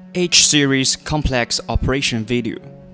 H-Series complex operation video.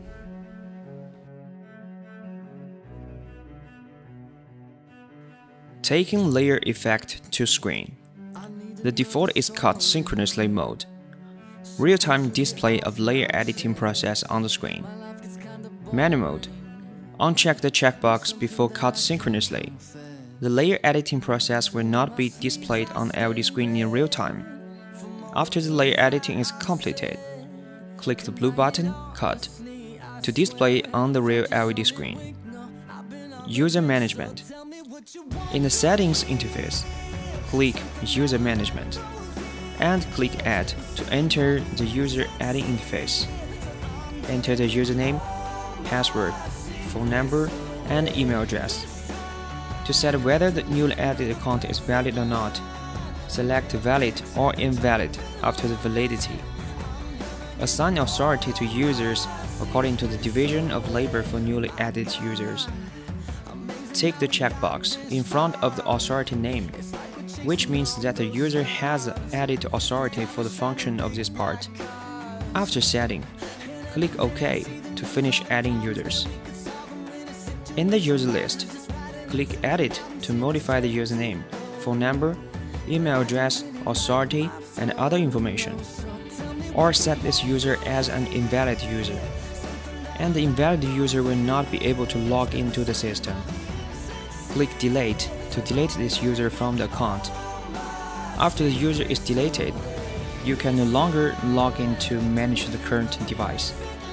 Taking layer effect to screen. The default is cut synchronously mode. Real-time display of layer editing process on the screen. Manual mode. Uncheck the checkbox before cut synchronously. The layer editing process will not be displayed on the LED screen in real time. After the layer editing is completed, click the blue button Cut to display on the real LED screen. User Management. In the Settings interface, click User Management and click Add to enter the user edit interface. Enter the username, password, phone number, and email address. To set whether the newly added account is valid or not, select Valid or Invalid after the validity. Assign authority to users according to the division of labor for newly added users. Tick the checkbox in front of the authority name, which means that the user has added authority for the function of this part. After setting, click OK to finish adding users. In the user list, click Edit to modify the username, phone number, email address, authority, and other information, or set this user as an invalid user, and the invalid user will not be able to log into the system. Click Delete to delete this user from the account. After the user is deleted, you can no longer log in to manage the current device.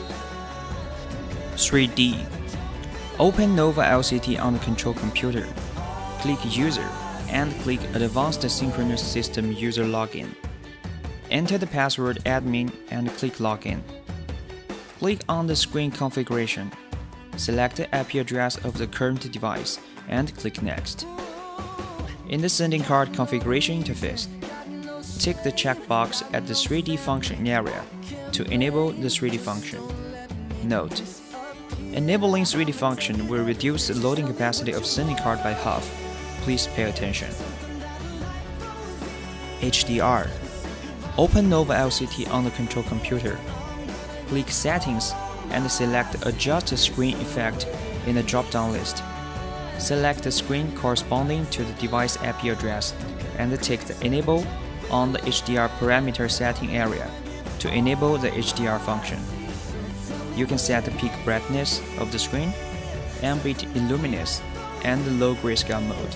3D. Open Nova LCT on the control computer. Click User and click Advanced Synchronous System User Login. Enter the password admin and click Login. Click on the screen configuration. Select the IP address of the current device and click Next. In the sending card configuration interface, tick the checkbox at the 3D function area to enable the 3D function. Note: enabling 3D function will reduce the loading capacity of sending card by half. Please pay attention. HDR. Open Nova LCT on the control computer. Click Settings and select Adjust Screen Effect in the drop-down list. Select the screen corresponding to the device IP address and tick the Enable on the HDR parameter setting area to enable the HDR function. You can set the peak brightness of the screen, ambient illuminance, and the low grayscale mode.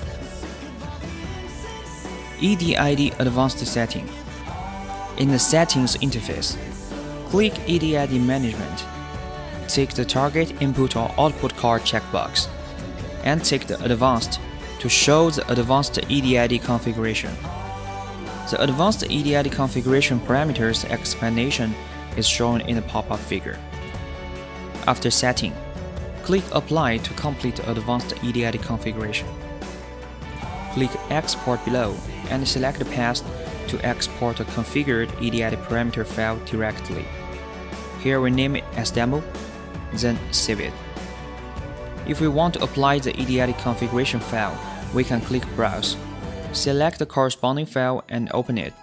EDID Advanced Setting. In the Settings interface, click EDID Management. Tick the Target Input or Output Card checkbox, and tick the Advanced to show the Advanced EDID configuration. The Advanced EDID configuration parameters explanation is shown in the pop-up figure. After setting, click Apply to complete the Advanced EDID configuration. Click Export below and select the path to export a configured EDID parameter file directly. Here we name it as demo, then save it. If we want to apply the EDID configuration file, we can click Browse. Select the corresponding file and open it.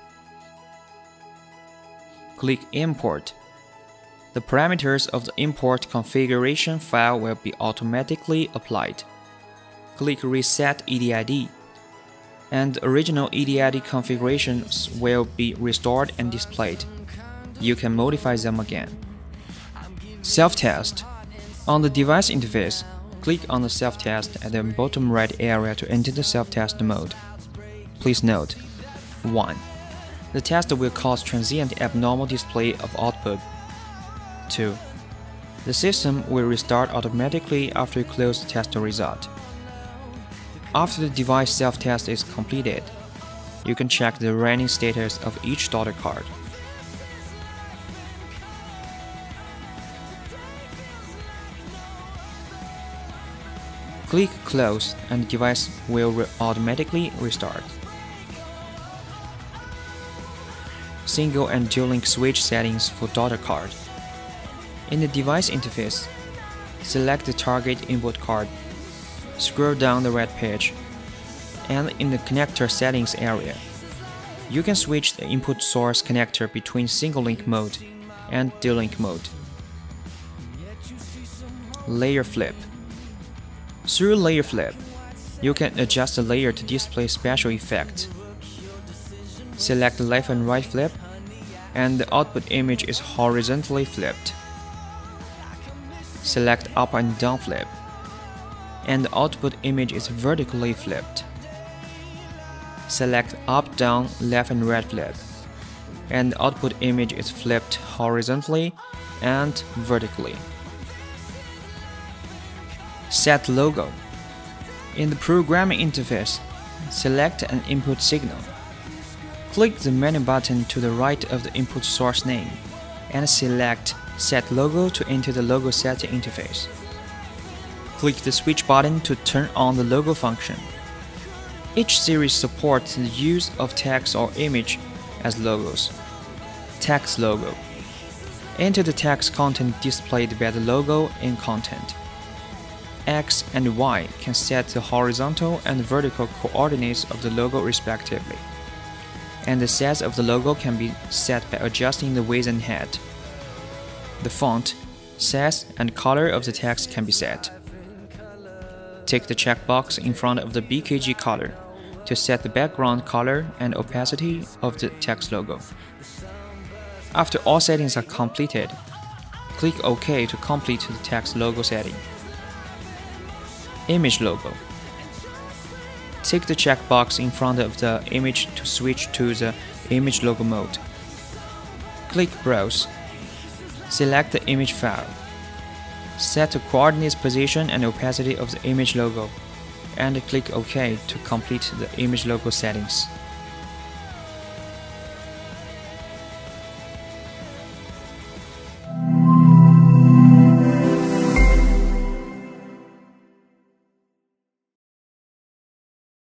Click Import. The parameters of the import configuration file will be automatically applied. Click Reset EDID, and original EDID configurations will be restored and displayed. You can modify them again. Self-test. On the device interface, click on the self-test at the bottom right area to enter the self-test mode. Please note: 1. The test will cause transient abnormal display of output. 2. The system will restart automatically after you close the test result. After the device self-test is completed, you can check the running status of each daughter card. Click Close and the device will automatically restart. Single and dual link switch settings for daughter card. In the device interface, select the target input card, scroll down the right page, and in the connector settings area, you can switch the input source connector between single link mode and delink mode. Layer flip. Through layer flip, you can adjust the layer to display special effects. Select left and right flip, and the output image is horizontally flipped. Select up and down flip, and the output image is vertically flipped. Select up, down, left and right flip, and the output image is flipped horizontally and vertically. Set logo. In the programming interface, select an input signal. Click the menu button to the right of the input source name, and select Set Logo to enter the logo setting interface. Click the switch button to turn on the logo function. Each series supports the use of text or image as logos. Text logo. Enter the text content displayed by the logo in content. X and Y can set the horizontal and vertical coordinates of the logo respectively, and the size of the logo can be set by adjusting the width and height. The font, size, and color of the text can be set. Tick the checkbox in front of the BKG color to set the background color and opacity of the text logo. After all settings are completed, click OK to complete the text logo setting. Image logo. Tick the checkbox in front of the image to switch to the image logo mode. Click Browse. Select the image file. Set the coordinates position and opacity of the image logo, and click OK to complete the image logo settings.